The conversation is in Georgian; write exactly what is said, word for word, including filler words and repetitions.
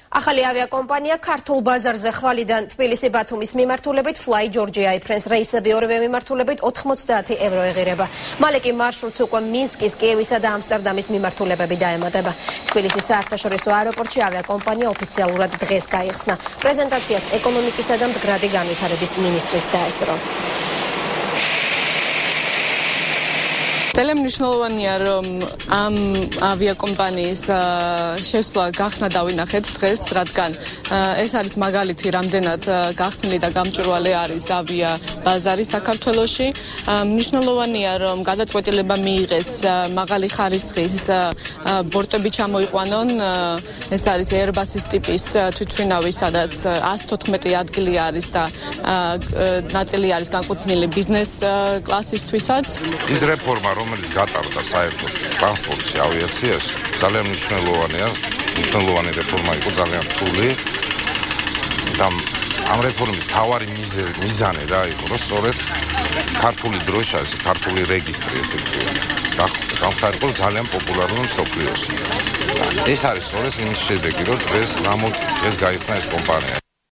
ახალი ავიაკომპანია ქართულ ბაზარზე ხვალიდან თბილისი-ბათუმის მიმართულებით ფლაი-ჯორჯია იფრენს რეისები ორივე მიმართულებით ოთხმოცდაათი ევრო ეღირება. მალე კი მარშრუტს უკვე მინსკის, კიევისა და ამსტერდამის მიმართულებები დაემატება. თბილისის საერთაშორისო აეროპორტში ავიაკომპანია ოფიციალურად დღეს გაიხსნა. პრეზენტაციას ეკონომიკისა და მდგრადი განვითარების მინისტრიც დაესწრო. Მნიშვნელოვანია, რომ ამ ავიაკომპანიის შესვლა გახსნა დავინახეთ დღეს, რადგან ეს არის მაგალითი, რამდენად გახსნილი და გამჭვირვალე არის ავია ბაზარი საქართველოში. Მნიშვნელოვანია, რომ გადაწყვეტილება მიიღეს მაღალი ხარისხის ბორტები ჩამოიყვანონ. ეს არის ეირბასის ტიპის თვითმფრინავი, სადაც ას თოთხმეტი ადგილი არის და ნაწილი არის განკუთვნილი ბიზნეს კლასისთვისაც. ის რეფორმა, რომელიც გატარდა საერთო ტრანსპორტში, ავიაციაში, ძალიან მნიშვნელოვანია. მნიშვნელოვანი რეფორმა იყო, ძალიან რთული. და ამ რეფორმის მთავარი მიზანი რა იყო, რომ სწორედ ქართული დროშა, ეს ქართული რეგისტრი, ესე გამხდარიყო ძალიან პოპულარული მსოფლიოში. ეს არის სწორედ იმის შედეგი, რომ დღეს დღეს გაიხსნა ეს კომპანია.